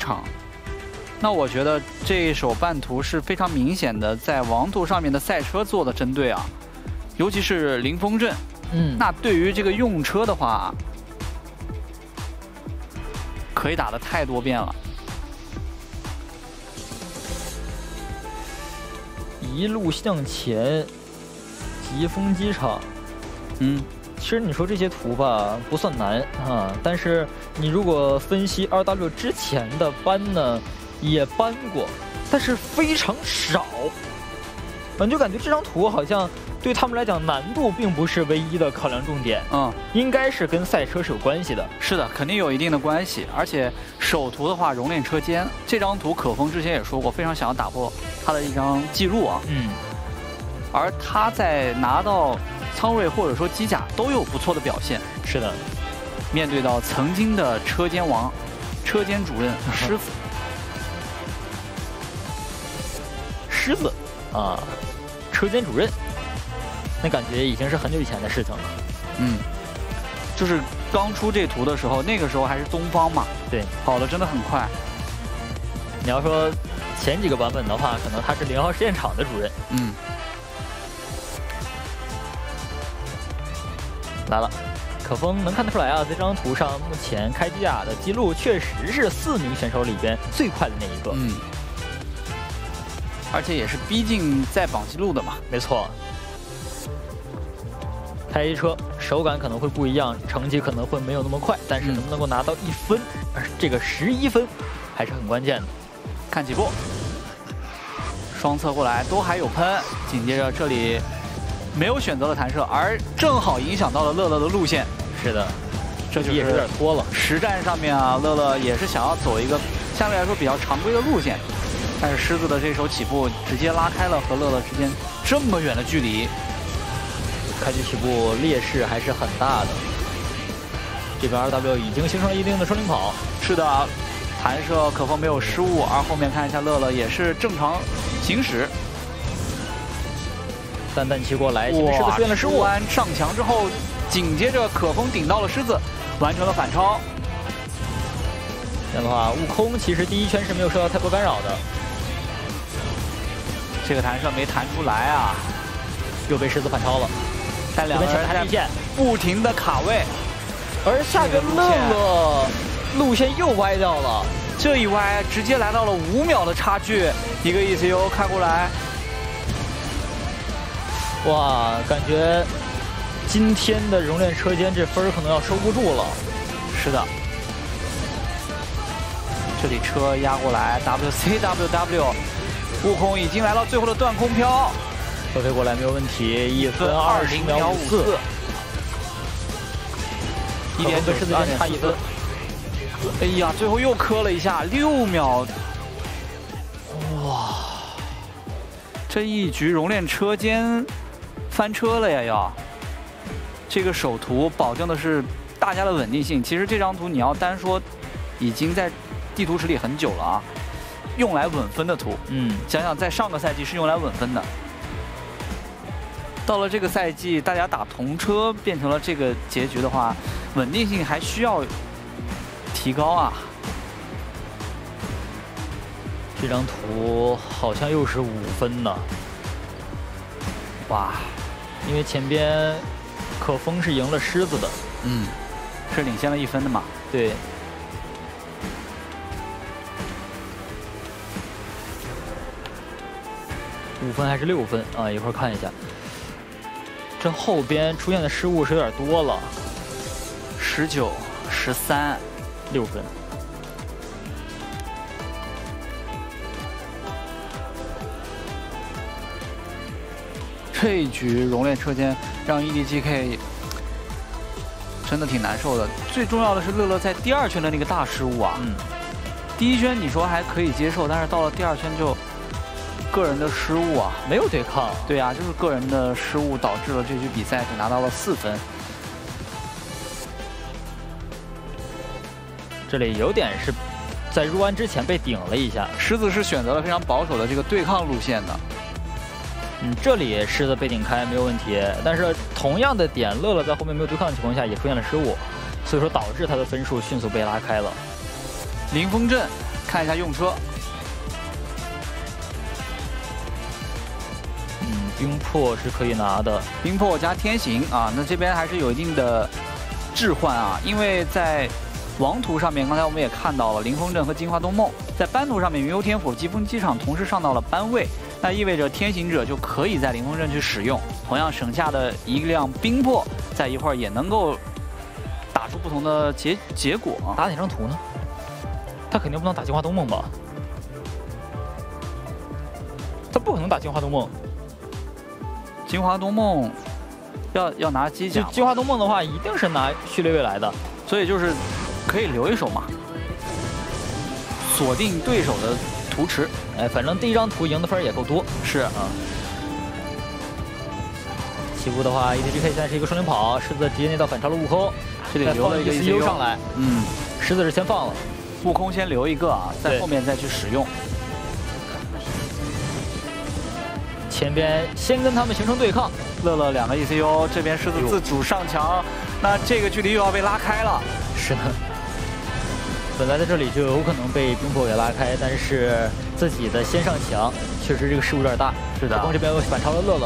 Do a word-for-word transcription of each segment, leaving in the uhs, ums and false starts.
场。那我觉得这一手半图是非常明显的在王图上面的赛车做的针对啊，尤其是林峰镇。 嗯， 那对于这个用车的话，可以打得太多遍了。 一路向前，疾风机场。 嗯。 其实你说这些图吧不算难啊，但是你如果分析 R W 之前的搬呢，也搬过，但是非常少。你就感觉这张图好像对他们来讲难度并不是唯一的考量重点， 嗯， 应该是跟赛车是有关系的。 是的，肯定有一定的关系。而且首图的话，熔炼车间这张图，可风之前也说过，非常想要打破他的一张记录啊。 嗯， 而他在拿到 仓位或者说机甲都有不错的表现。 是的， 面对到曾经的车间王、车间主任狮子， 狮子啊，车间主任，那感觉已经是很久以前的事情了。 嗯，就是刚出这图的时候，那个时候还是东方嘛， 对， 跑得真的很快。 你要说前几个版本的话，可能他是零号试验场的主任。 嗯。 来了，可风能看得出来啊，这张图上目前开机甲的记录确实是四名选手里边最快的那一个。 嗯，而且也是逼近在榜记录的嘛。 没错。开一车手感可能会不一样，成绩可能会没有那么快，但是能不能够拿到一分，而这个十一分还是很关键的。 看起步，双侧过来都还有喷，紧接着这里 没有选择了弹射，而正好影响到了乐乐的路线。 是的， 这就是也是有点拖了。 实战上面啊，乐乐也是想要走一个相对来说比较常规的路线，但是狮子的这手起步直接拉开了和乐乐之间这么远的距离， 开局起步劣势还是很大的。这个 R W 已经形成了一定的双领跑。 是的，弹射可风没有失误，而后面看一下乐乐也是正常行驶。 淡淡骑过来，前面狮子出现了失误， 弯上墙之后，紧接着可风顶到了狮子，完成了反超。 这样的话，悟空其实第一圈是没有受到太多干扰的。 这个弹射没弹出来啊， 又被狮子反超了。 但两个人还在不停的卡位， 而下个乐乐路线又歪掉了， 这一歪直接来到了五秒的差距，一个 E C U 开过来。 哇，感觉今天的熔炼车间这分可能要收不住了。 是的，这里车压过来 ，W C W W， 悟空已经来到最后的断空飘， 飞飞过来没有问题，一分二十秒五四，一点九狮子间差一分。 哎呀，最后又磕了一下，六秒，哇，这一局熔炼车间 翻车了呀！要这个首图保证的是大家的稳定性。其实这张图你要单说，已经在地图池里很久了啊，用来稳分的图。嗯，想想在上个赛季是用来稳分的，到了这个赛季，大家打同车变成了这个结局的话，稳定性还需要提高啊。 这张图好像又是五分呢。 哇！ 因为前边可风是赢了狮子的， 嗯，是领先了一分的嘛？ 对。五分还是六分啊？一会儿看一下。这后边出现的失误是有点多了， 十九、十三， 六分。 这一局熔炼车间让 E D G K 真的挺难受的。最重要的是乐乐在第二圈的那个大失误啊，嗯，第一圈你说还可以接受，但是到了第二圈就个人的失误啊， 没有对抗。 对啊，就是个人的失误导致了这局比赛只拿到了四分。 这里有点是在入弯之前被顶了一下， 狮子是选择了非常保守的这个对抗路线的。 嗯，这里狮子被顶开没有问题，但是同样的点，乐乐在后面没有对抗的情况下也出现了失误，所以说导致他的分数迅速被拉开了。 林峰镇看一下用车。 嗯，冰魄是可以拿的， 冰魄加天行啊，那这边还是有一定的置换啊，因为在王图上面，刚才我们也看到了凌风阵和金华东梦，在班图上面云游天府、疾风机场同时上到了班位，那意味着天行者就可以在凌风阵去使用，同样省下的一辆冰魄，在一会儿也能够打出不同的结结果。 打哪张图呢？他肯定不能打金华东梦吧？他不可能打金华东梦。 金华东梦要要拿机甲， 金华东梦的话，一定是拿序列未来的， 所以就是可以留一手嘛，锁定对手的图池。 哎，反正第一张图赢的分也够多。 是啊。 起步的话 ，E D G K 现在是一个双连跑，狮子直接内到反超了悟空， 这里留了一个 E C U 上来。 嗯， 狮子是先放了， 悟空先留一个啊，在后面再去使用。 前边先跟他们形成对抗， 乐乐两个 E C U， 这边狮子自主上墙，那这个距离又要被拉开了。 是的，本来在这里就有可能被冰魄给拉开，但是自己的先上墙，确实这个失误有点大。 是的， 可风这边又反超了乐乐。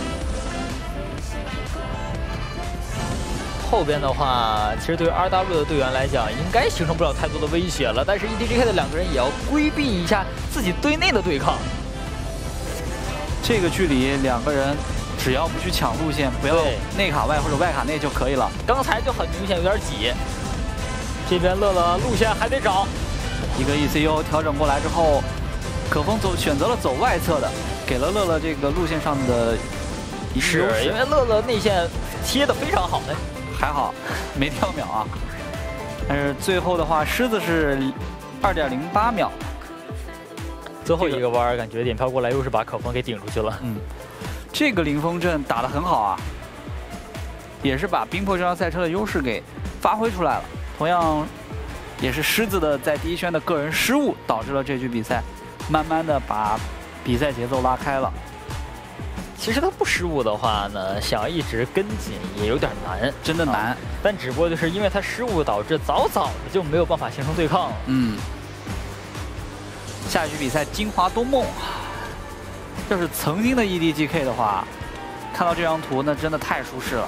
后边的话，其实对于 R W 的队员来讲，应该形成不了太多的威胁了。但是 E D G K 的两个人也要规避一下自己队内的对抗。 这个距离，两个人只要不去抢路线，不要内卡外或者外卡内就可以了。 刚才就很明显有点挤。这边乐乐路线还得找， 一个 E C U 调整过来之后，可风走选择了走外侧的，给了乐乐这个路线上的一个优势。 因为乐乐内线贴的非常好，哎， 还好没跳秒啊。但是最后的话，狮子是二点零八秒。 最后一个弯感觉点飘过来，又是把可风给顶出去了。 嗯，这个凌风阵打得很好啊，也是把冰魄这辆赛车的优势给发挥出来了。同样，也是狮子的在第一圈的个人失误，导致了这局比赛慢慢的把比赛节奏拉开了。 其实他不失误的话呢，想要一直跟紧也有点难， 真的难。 啊、但只不过就是因为他失误，导致早早的就没有办法形成对抗了。 嗯。下一局比赛，金华东梦，要是曾经的 E D G K 的话，看到这张图那真的太舒适了。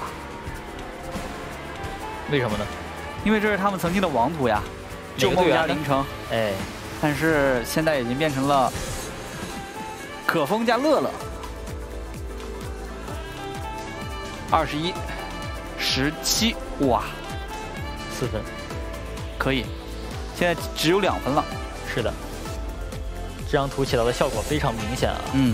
为什么呢？ 因为这是他们曾经的王图呀，旧梦加凌城。 哎， 但是现在已经变成了可风加乐乐。二十一，十七，哇， 四分， 可以，现在只有两分了。 是的。这张图起到的效果非常明显啊， 嗯，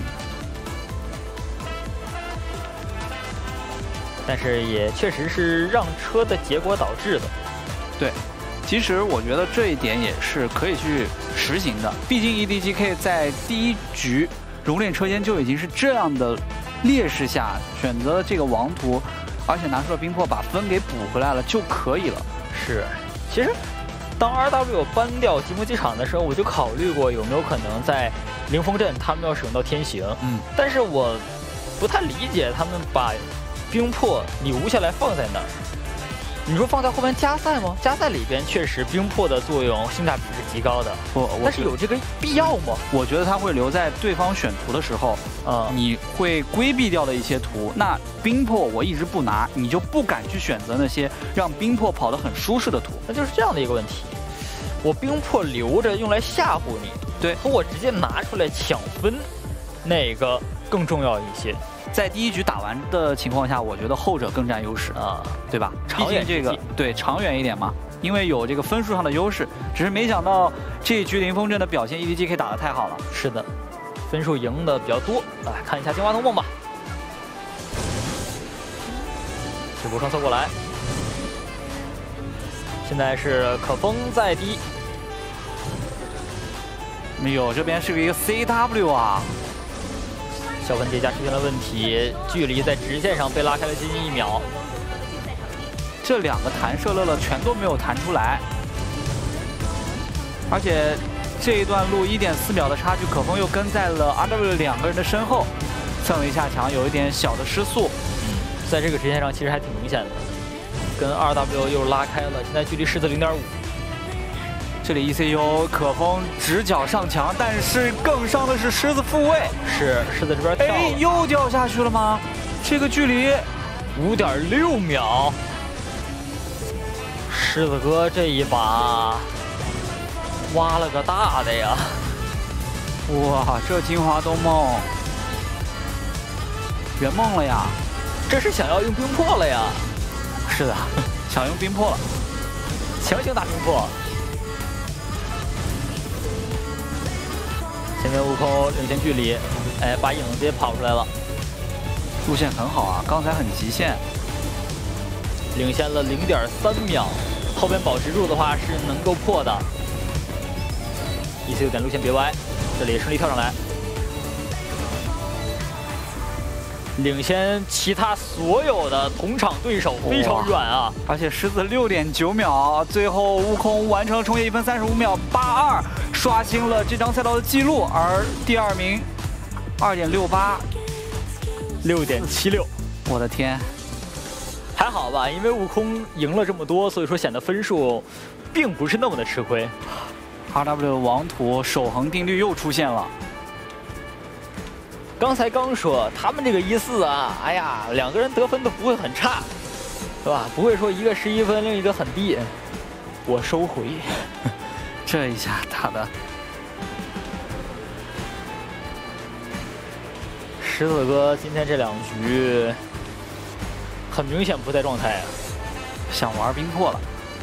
但是也确实是让车的结果导致的。 对，其实我觉得这一点也是可以去实行的。毕竟 E D G K 在第一局熔炼车间就已经是这样的劣势下选择了这个王图，而且拿出了冰魄把分给补回来了就可以了。 是，其实。当 R W 搬掉疾风机场的时候，我就考虑过有没有可能在凌风阵他们要使用到天行， 嗯， 但是我不太理解他们把冰魄留下来放在那儿。你说放在后面加赛吗？加赛里边确实冰魄的作用性价比是极高的， 不， 但是有这个必要吗？ 我觉得他会留在对方选图的时候，呃，你会规避掉的一些图。那冰魄我一直不拿，你就不敢去选择那些让冰魄跑得很舒适的图。 那就是这样的一个问题。我冰魄留着用来吓唬你， 对， 和我直接拿出来抢分，哪个更重要一些？ 在第一局打完的情况下，我觉得后者更占优势啊，对吧？长远这个对长远一点嘛，因为有这个分数上的优势。只是没想到这一局凌风阵的表现 ，E D G K 打得太好了。 是的，分数赢的比较多。来看一下金华东梦吧，直播双侧过来，现在是可风在第一。 没有，这边是一个 C W 啊。 小分叠加出现了问题，距离在直线上被拉开了接近一秒。 这两个弹射乐乐全都没有弹出来，而且这一段路一点四秒的差距，可风又跟在了 R W 两个人的身后，蹭了一下墙，有一点小的失速。 嗯，在这个直线上其实还挺明显的，跟 R W 又拉开了，现在距离狮子零点五。 这里 E C U 可风直角上墙，但是更伤的是狮子复位。 是狮子这边跳了， 哎，又掉下去了吗？这个距离五点六秒。狮子哥这一把挖了个大的呀！ 哇，这金华东梦圆梦了呀！ 这是想要用冰魄了呀！ 是的，想用冰魄了， 强行打冰魄。前面悟空领先距离，哎，把影子也跑出来了， 路线很好啊，刚才很极限， 领先了零点三秒，后边保持住的话是能够破的。E C U 点路线别歪，这里顺利跳上来，领先其他所有的同场对手非常远啊！ 而且狮子六点九秒，最后悟空完成了冲野一分三十五秒八二，刷新了这张赛道的记录。而第二名二点六八， 六点七六， 我的天， 还好吧？因为悟空赢了这么多，所以说显得分数并不是那么的吃亏。 R W 王图守恒定律又出现了。 刚才刚说他们这个一四啊，哎呀，两个人得分都不会很差，是吧？不会说一个十一分，另一个很低。我收回， 这一下打的。 狮子哥今天这两局很明显不在状态啊， 想玩冰魄了。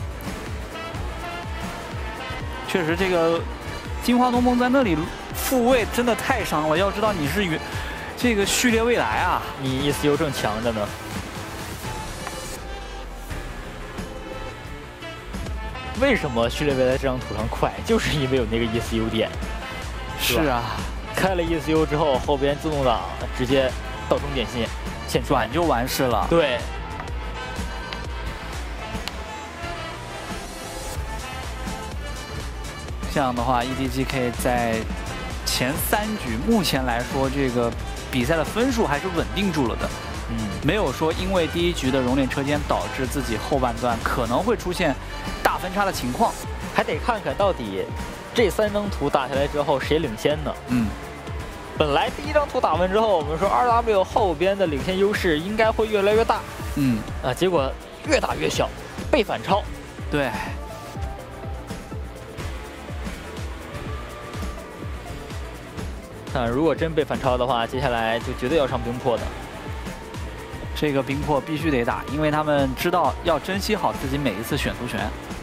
确实，这个金华东梦在那里复位真的太伤了。要知道你是与这个序列未来啊， 你 E C U 正强着呢。为什么序列未来这张图上快？就是因为有那个 E C U 点。 是啊， 开了 E C U 之后，后边自动挡直接到终点线线转就完事了。 对。 这样的话 ，E D G K 在前三局目前来说，这个比赛的分数还是稳定住了的。嗯，没有说因为第一局的熔炼车间导致自己后半段可能会出现大分差的情况， 还得看看到底这三张图打下来之后谁领先呢？嗯，本来第一张图打完之后，我们说 R W 后边的领先优势应该会越来越大。嗯，啊，结果越打越小，被反超。 对。 啊，如果真被反超的话，接下来就绝对要上冰魄的。 这个冰魄必须得打，因为他们知道要珍惜好自己每一次选图权。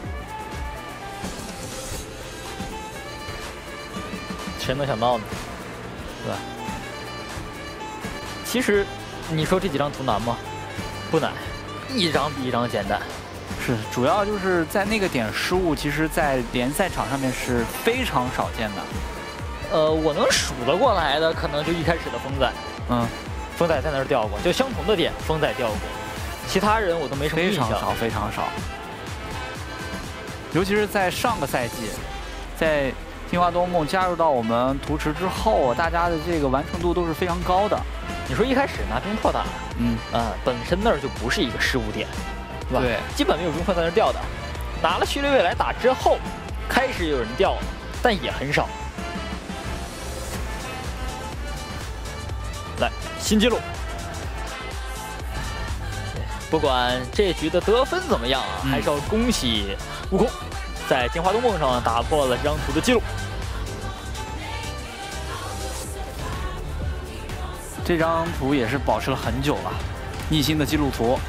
谁能想到呢？对吧？其实，你说这几张图难吗？不难，一张比一张简单。 是，主要就是在那个点失误，其实在联赛场上面是非常少见的。 呃，我能数得过来的，可能就一开始的风仔，嗯，风仔在那儿掉过，就相同的点，风仔掉过，其他人我都没什么印象。 非常少，非常少。尤其是在上个赛季，在金华东梦加入到我们图池之后，大家的这个完成度都是非常高的。 你说一开始拿冰魄打，嗯啊、呃，本身那儿就不是一个失误点，对吧？对，基本没有冰魄在那儿掉的。拿了序列未来打之后，开始有人掉了，但也很少。来，新纪录！不管这局的得分怎么样啊，嗯、还是要恭喜悟空，在金华东梦上打破了这张图的记录。 这张图也是保持了很久了，逆星的记录图。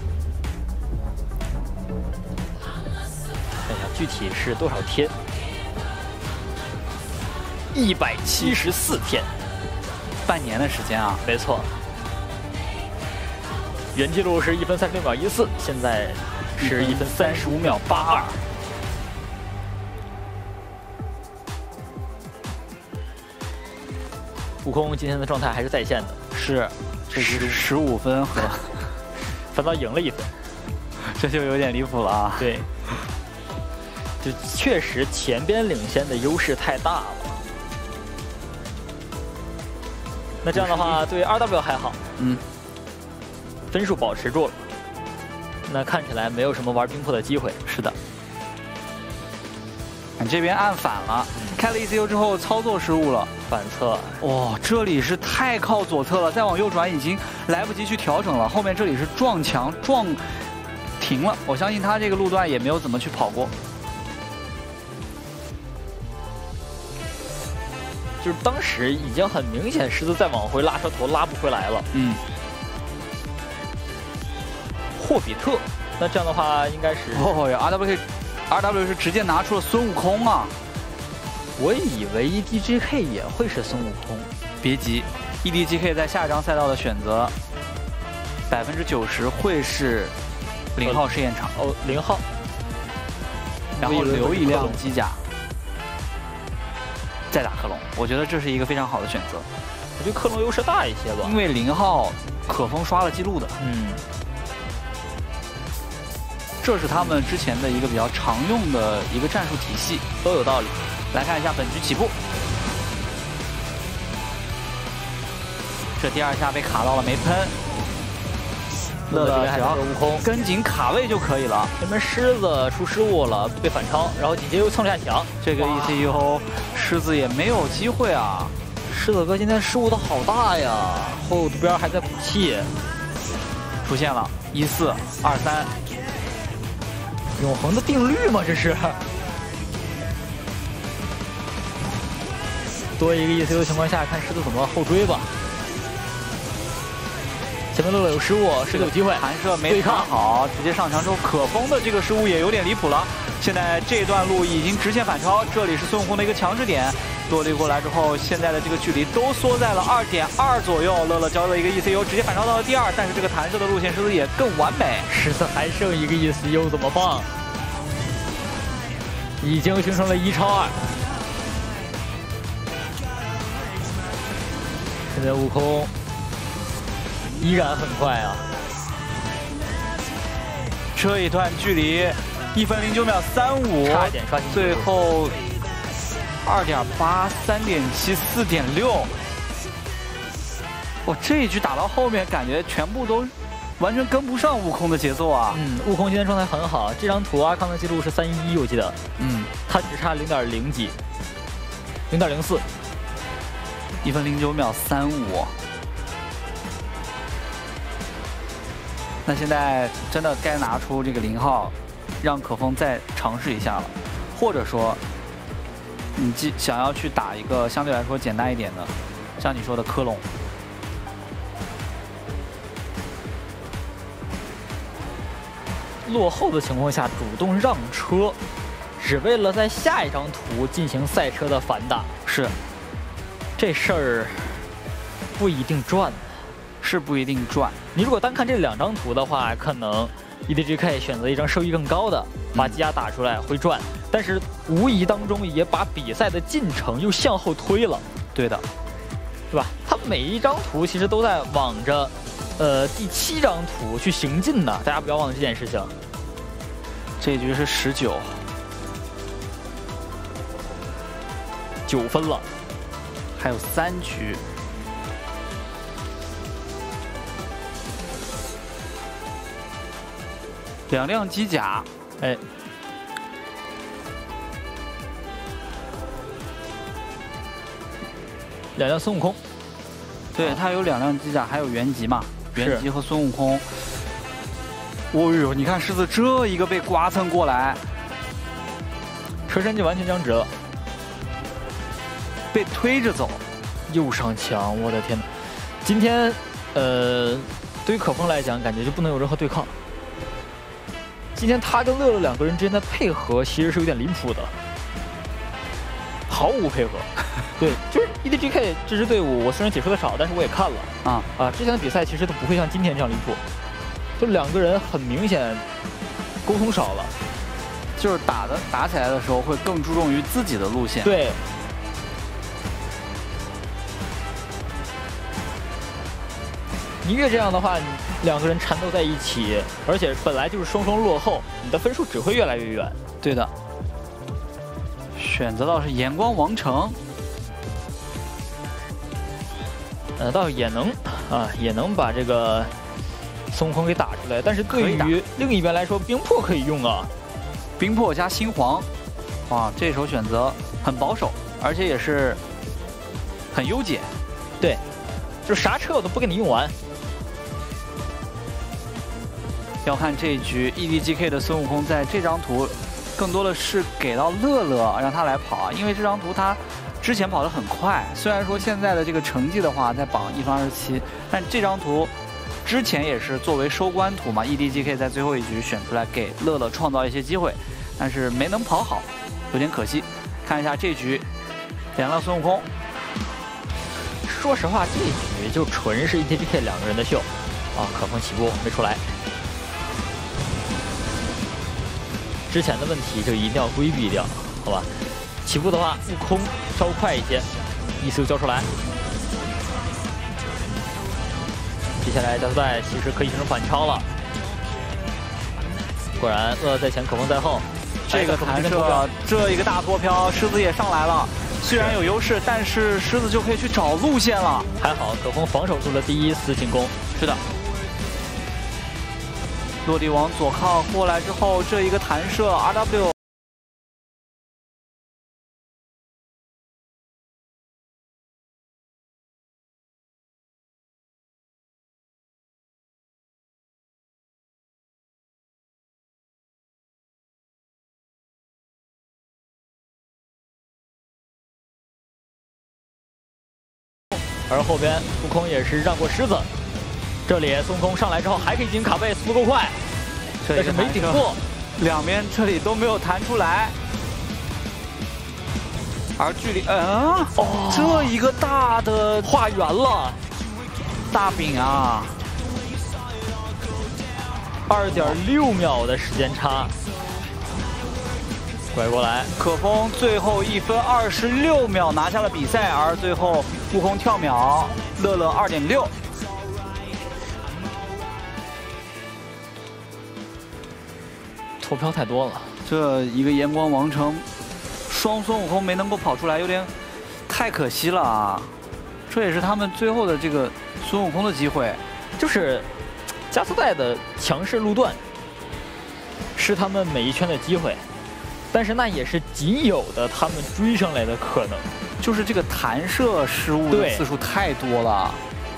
看一下具体是多少天？一百七十四天。 半年的时间啊， 没错。原记录是一分三十六秒一四，现在是一分三十五秒八二。悟空今天的状态还是在线的， 是，这是十五分和反倒赢了一分， 这就有点离谱了啊。 对，就确实前边领先的优势太大了。那这样的话，对 R W 还好，嗯，分数保持住了。那看起来没有什么玩冰魄的机会。 是的。 这边按反了，开了 E C U 之后操作失误了， 反侧。 哇、哦，这里是太靠左侧了，再往右转已经来不及去调整了。后面这里是撞墙撞停了，我相信他这个路段也没有怎么去跑过。 就是当时已经很明显，狮子再往回拉车头拉不回来了。 嗯。 霍比特，那这样的话应该是哦，R W K，R W 是直接拿出了孙悟空啊！ 我以为 E D G K 也会是孙悟空。 别急 ，E D G K 在下一张赛道的选择，百分之九十会是零号试验场。 哦，零号。 然后留一辆机甲，再打克隆，我觉得这是一个非常好的选择。 我觉得克隆优势大一些吧， 因为零号可风刷了记录的。 嗯。 这是他们之前的一个比较常用的一个战术体系， 都有道理。 来看一下本局起步，这第二下被卡到了没喷，乐乐只要悟空跟紧卡位就可以了。 这边狮子出失误了，被反超，然后紧接又蹭了下墙， 这个 E C U 狮子也没有机会啊。 狮子哥今天失误的好大呀，后边还在补气， 出现了一四二三。 永恒的定律吗？这是多一个 E C U 的情况下，看狮子怎么后追吧。前面乐乐有失误，狮子有机会弹射没看好，直接上墙之后，可风的这个失误也有点离谱了。现在这段路已经直线反超，这里是孙悟空的一个强势点，落地过来之后，现在的这个距离都缩在了二点二左右。乐乐交了一个 E C U， 直接反超到了第二，但是这个弹射的路线狮子也更完美。 狮子还剩一个 E C U 怎么办？已经形成了一超二。现在悟空依然很快啊！ 这一段距离一分零九秒三五， 差一点刷新， 最后二点八、三点七、四点六。哇，这一局打到后面，感觉全部都完全跟不上悟空的节奏啊！ 嗯，悟空今天状态很好，这张图阿康的记录是三一一，我记得。 嗯， 他只差零点零几，零点零四， 一分零九秒三五。那现在真的该拿出这个零号，让可风再尝试一下了，或者说，你既想要去打一个相对来说简单一点的，像你说的科隆。 落后的情况下主动让车，只为了在下一张图进行赛车的反打。 是， 这事儿不一定赚， 是不一定赚。 你如果单看这两张图的话，可能 E D G K 选择一张收益更高的，把机甲打出来会赚，但是无疑当中也把比赛的进程又向后推了。 对的， 对吧？它每一张图其实都在往着。呃，第七张图去行进的，大家不要忘了这件事情。 这一局是十九， 九分了， 还有三局。两辆机甲， 哎，两辆孙悟空， 对，它有两辆机甲，还有原级嘛。原级和孙悟空，哦呦，你看狮子这一个被刮蹭过来， 车身就完全僵直了， 被推着走， 又上墙，我的天哪！今天，呃，对于可风来讲，感觉就不能有任何对抗。今天他跟乐乐两个人之间的配合其实是有点离谱的，毫无配合。对，就是 E D G K 这支队伍，我虽然解说的少，但是我也看了啊啊，之前的比赛其实都不会像今天这样离谱，就两个人很明显沟通少了， 就是打的打起来的时候会更注重于自己的路线。 对，你越这样的话，你两个人缠斗在一起，而且本来就是双双落后，你的分数只会越来越远。 对的，选择到是炎光王城。 呃，倒也能啊，也能把这个孙悟空给打出来。但是对于另一边来说，冰魄可以用啊， 冰魄加星皇， 哇，这手选择很保守，而且也是很优解。 对，就啥车我都不给你用完。 要看这一局 E D G K 的孙悟空在这张图，更多的是给到乐乐让他来跑啊，因为这张图他之前跑得很快，虽然说现在的这个成绩的话在榜一分二十七，但这张图之前也是作为收官图嘛 ，E D G K 在最后一局选出来给乐乐创造一些机会，但是没能跑好，有点可惜。看一下这局，两辆孙悟空。 说实话，这一局就纯是 E D G K 两个人的秀啊，可风起步没出来。之前的问题就一定要规避掉，好吧？起步的话，悟空稍快一些，一速交出来。接下来加速带其实可以形成反超了。果然，乐乐在前，可风在后。 这个弹射，这一个大脱飘，狮子也上来了。虽然有优势，但是狮子就可以去找路线了。 还好，可风防守住了第一次进攻。 是的。落地往左靠过来之后，这一个弹射 R W。 而后边悟空也是让过狮子。这里孙悟空上来之后还可以进行卡位，速度够快，但是没顶过， 两边这里都没有弹出来，而距离，嗯，哦，这一个大的画圆了， 大饼啊， 二点六秒的时间差，拐过来， 可风最后一分二十六秒拿下了比赛，而最后悟空跳秒，乐乐二点六。 脱飘太多了， 这一个炎光王城，双孙悟空没能够跑出来，有点太可惜了啊！这也是他们最后的这个孙悟空的机会， 就是加速带的强势路段，是他们每一圈的机会，但是那也是仅有的他们追上来的可能， 就是这个弹射失误的次数太多了。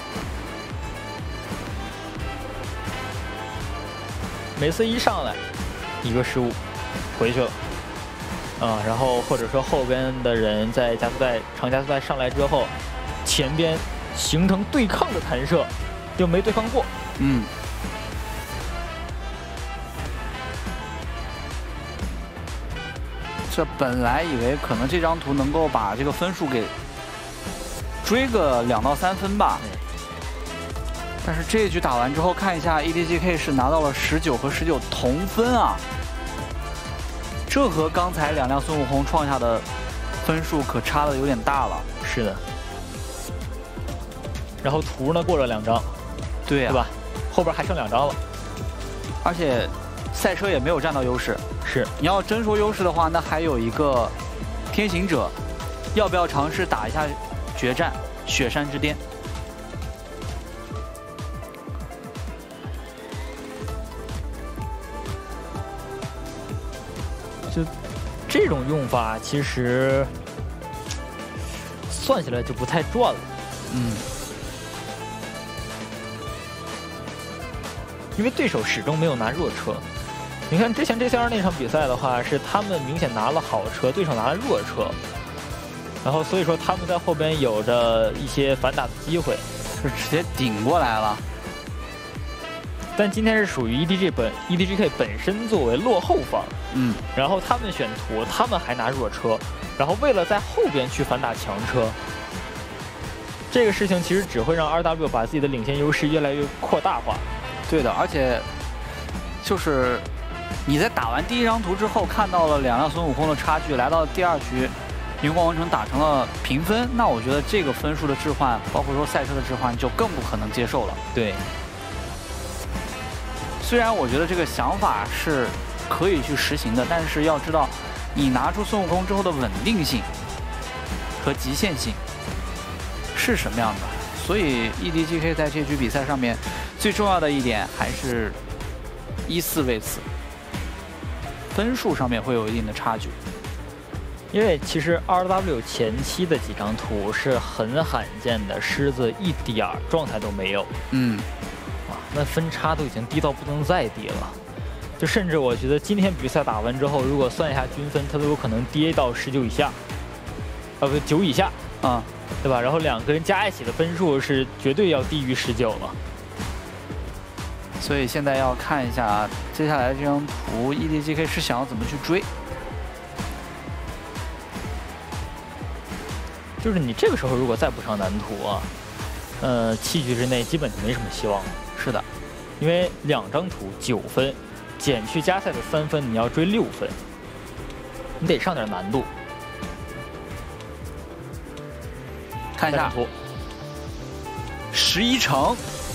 每次一上来。一个失误，回去了，啊，然后或者说后边的人在加速带长加速带上来之后，前边形成对抗的弹射，又没对抗过， 嗯。这本来以为可能这张图能够把这个分数给追个两到三分吧。但是这一局打完之后，看一下 E D G K 是拿到了十九和十九同分啊，这和刚才两辆孙悟空创下的分数可差的有点大了。 是的。然后图呢过了两张， 对啊， 对吧？后边还剩两张了， 而且赛车也没有占到优势。 是， 你要真说优势的话，那还有一个天行者，要不要尝试打一下决战雪山之巅？ 就这种用法，其实算起来就不太赚了。 嗯， 因为对手始终没有拿弱车。你看之前 J C R 那场比赛的话，是他们明显拿了好车，对手拿了弱车，然后所以说他们在后边有着一些反打的机会， 就直接顶过来了。 但今天是属于 E D G 本 E D G K 本身作为落后方， 嗯， 然后他们选图，他们还拿弱车，然后为了在后边去反打强车，这个事情其实只会让 R W 把自己的领先优势越来越扩大化。 对的，而且就是你在打完第一张图之后，看到了两辆孙悟空的差距，来到第二局，荧光王城打成了平分，那我觉得这个分数的置换，包括说赛车的置换，就更不可能接受了。 对。 虽然我觉得这个想法是可以去实行的，但是要知道，你拿出孙悟空之后的稳定性和极限性是什么样的。所以 E D G K 在这局比赛上面最重要的一点还是依次位次，分数上面会有一定的差距。 因为其实 R W 前期的几张图是很罕见的，狮子一点儿状态都没有。 嗯， 啊，那分差都已经低到不能再低了。就甚至我觉得今天比赛打完之后，如果算一下均分，它都有可能跌到十九以下，啊不九以下啊，对吧？然后两个人加一起的分数是绝对要低于十九了。 所以现在要看一下接下来这张图 ，E D G K 是想要怎么去追。 就是你这个时候如果再不上蓝图啊，呃，七局之内基本就没什么希望了。 是的， 因为两张图九分，减去加赛的三分，你要追六分，你得上点难度。 看一下图， 十一城，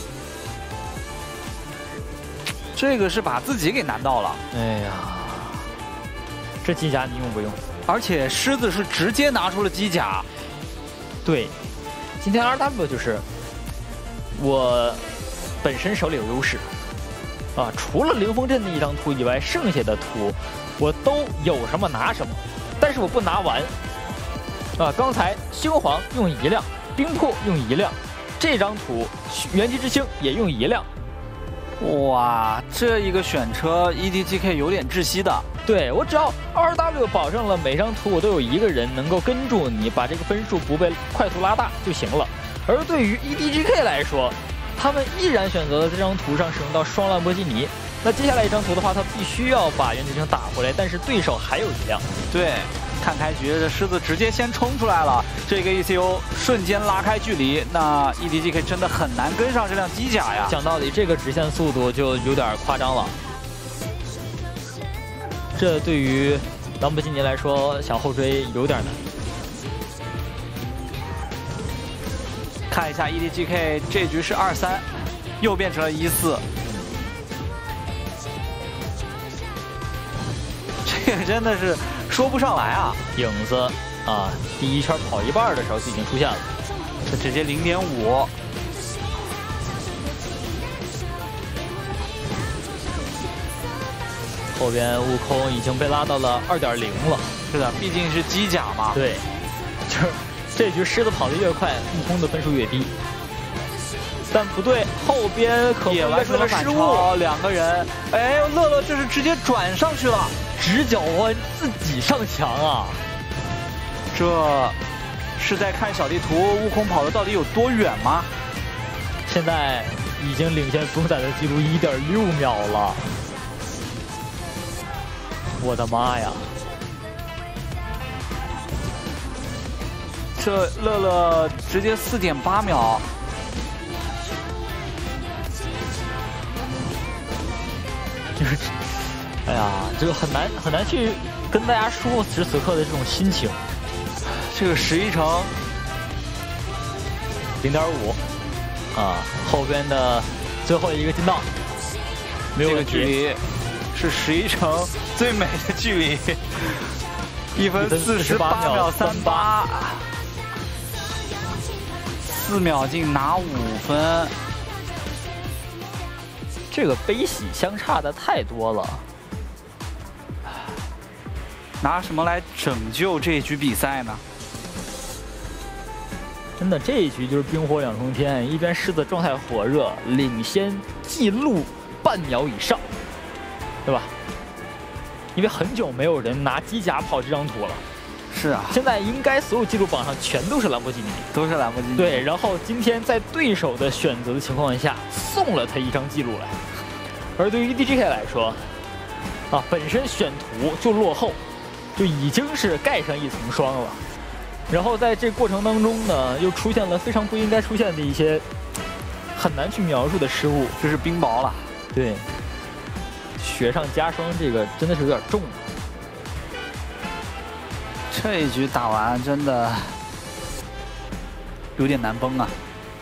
这个是把自己给难到了。 哎呀，这机甲你用不用？ 而且狮子是直接拿出了机甲。 对，今天 R W 就是我本身手里有优势啊，除了凌风阵那一张图以外，剩下的图我都有什么拿什么，但是我不拿完啊。刚才星皇用一辆，冰魄用一辆，这张图元气之星也用一辆。 哇，这一个选车 E D G K 有点窒息的。 对我只要 R W 保证了每张图我都有一个人能够跟住你，把这个分数不被快速拉大就行了。而对于 E D G K 来说，他们依然选择了这张图上使用到双兰博基尼。那接下来一张图的话，他必须要把元气之星打回来，但是对手还有一辆。 对，看开局这狮子直接先冲出来了，这个 E C U 瞬间拉开距离，那 E D G K 真的很难跟上这辆机甲呀。 讲道理，这个直线速度就有点夸张了。 这对于兰博基尼来说，想后追有点难。 看一下 E D G K 这局是二三，又变成了一四。这个真的是说不上来啊！ 影子啊，第一圈跑一半的时候就已经出现了， 这直接零点五。 后边悟空已经被拉到了二点零了。 是的，毕竟是机甲嘛。 对，就是这局狮子跑得越快，悟空的分数越低。但不对，后边可也完成了失误，两个人。哎，乐乐这是直接转上去了， 直角弯自己上墙啊！ 这是在看小地图，悟空跑的到底有多远吗？ 现在已经领先总仔的记录一点六秒了。 我的妈呀！ 这乐乐直接四点八秒， 就是，哎呀，这个很难很难去跟大家说此时此刻的这种心情。 这个十一城零点五啊，后边的最后一个进道，没有这个距离。 是十一城最美的距离，一分四十八秒三八，四秒进拿五分， 这个悲喜相差的太多了。 拿什么来拯救这一局比赛呢？ 真的，这一局就是冰火两重天，一边狮子状态火热，领先记录半秒以上。 对吧？因为很久没有人拿机甲跑这张图了。 是啊， 现在应该所有记录榜上全都是兰博基尼， 都是兰博基尼。 对，然后今天在对手的选择的情况下，送了他一张记录来。而对于 E D G K 来说，啊，本身选图就落后，就已经是盖上一层霜了。然后在这过程当中呢，又出现了非常不应该出现的一些很难去描述的失误， 就是冰雹了。 对。 雪上加霜，这个真的是有点重。 这一局打完真的有点难崩啊！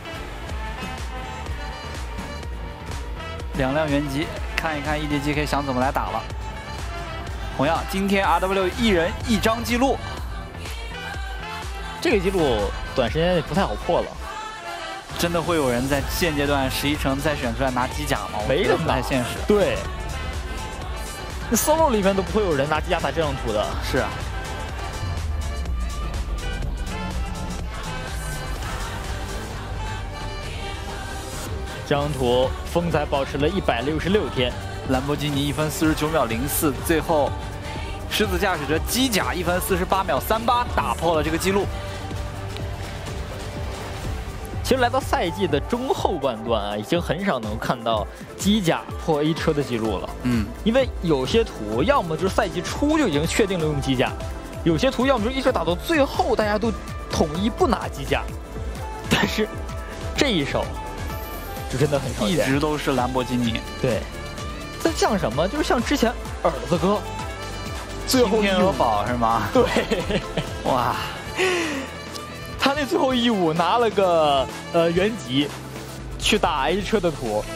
两辆原级，看一看 E D G K 想怎么来打了。同样，今天 R W 一人一张记录， 这个记录短时间内不太好破了。 真的会有人在现阶段十一城再选出来拿机甲吗？ 没人不太现实。 对。 那 solo 里面都不会有人拿机甲打这张图的。 是啊， 这张图风采保持了一百六十六天， 兰博基尼一分四十九秒零四，最后狮子驾驶者机甲一分四十八秒三八打破了这个记录。 其实来到赛季的中后半段啊，已经很少能看到机甲破 A 车的记录了。 嗯， 因为有些图要么就是赛季初就已经确定了用机甲，有些图要么就一直打到最后，大家都统一不拿机甲。但是这一手就真的很少见， 一直都是兰博基尼。 对，这像什么？就是像之前耳子哥最后天鹅堡是吗？ 对， 哇。 他那最后一舞拿了个呃原级，去打 A 车的图，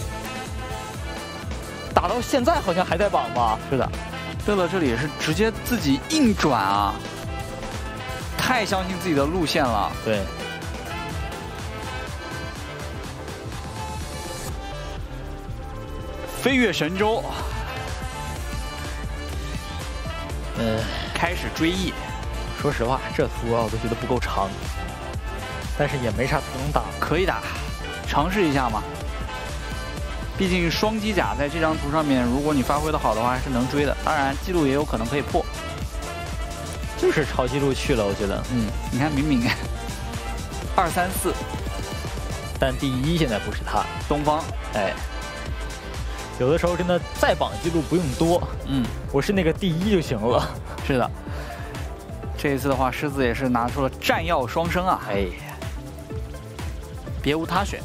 打到现在好像还在榜吧？ 是的，乐乐这里是直接自己硬转啊，太相信自己的路线了。 对， 飞跃神州， 嗯、呃， 开始追忆。 说实话，这图啊我都觉得不够长，但是也没啥图能打， 可以打，尝试一下嘛。毕竟双机甲在这张图上面，如果你发挥的好的话，还是能追的。当然，记录也有可能可以破。 就是超记录去了，我觉得。 嗯，你看明明二三四， 但第一现在不是他， 东方。 哎，有的时候真的再榜记录不用多， 嗯， 我是那个第一就行了。 是的。这一次的话，狮子也是拿出了战药双生啊！哎，别无他选。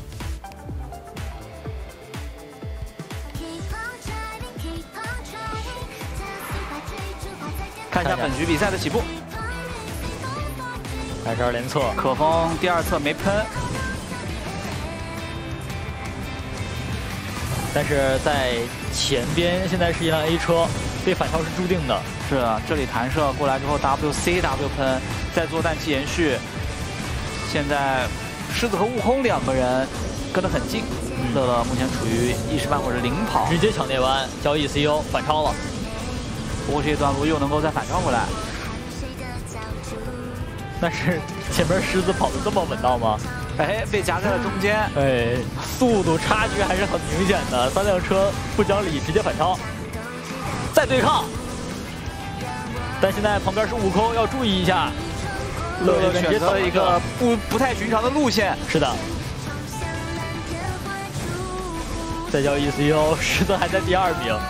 看一下本局比赛的起步， 开始二连侧， 可风第二侧没喷， 但是在前边现在是一辆 A 车，被反超是注定的。 是啊，这里弹射过来之后 W C W 喷，再做氮气延续。现在狮子和悟空两个人跟得很近，嗯、乐乐目前处于一时半会儿的领跑， 直接抢内弯，交易 C U 反超了。 不过这一段路又能够再反超回来。 但是前面狮子跑得这么稳当吗？ 哎，被夹在了中间。 哎，速度差距还是很明显的，三辆车不讲理，直接反超，再对抗。但现在旁边是悟空，要注意一下。 乐乐选择了一个不不太寻常的路线。 是的。再交 E C U， 狮子还在第二名。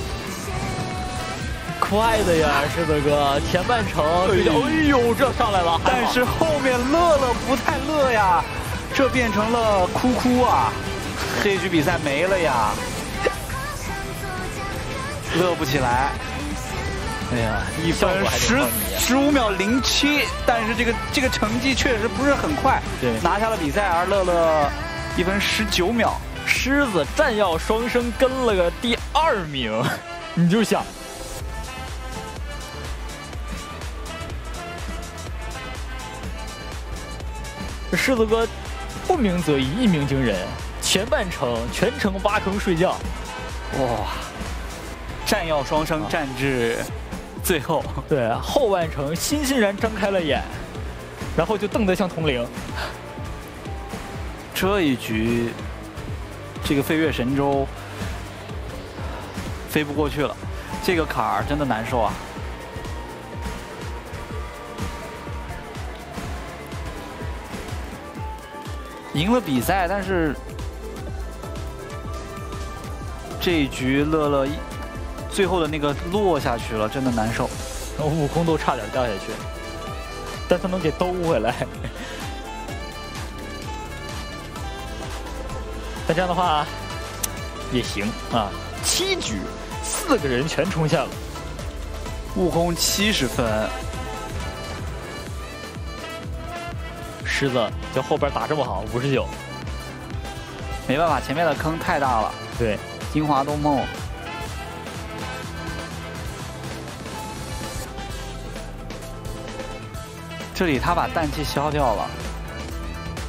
快的呀，狮子哥！前半程，哎呦，这上来了。 但是后面乐乐不太乐呀，这变成了哭哭啊！这局比赛没了呀，乐不起来。哎呀，一分十十五秒零七，但是这个这个成绩确实不是很快， 对， 拿下了比赛。而乐乐一分十九秒， 狮子战药双生跟了个第二名，你就想，这狮子哥不鸣则已，一鸣惊人。前半程全程挖坑睡觉， 哇，战药双生战至。最后， 对后半程欣欣然张开了眼，然后就瞪得像铜铃。 这一局，这个飞跃神州飞不过去了，这个坎儿真的难受啊！赢了比赛，但是这一局乐乐最后的那个落下去了，真的难受。 悟空都差点掉下去，但他能给兜回来。但这样的话也行啊，七局四个人全冲线了。 悟空七十分， 狮子就后边打这么好，五十九。 没办法，前面的坑太大了。 对， 金华东梦。这里他把氮气消掉了。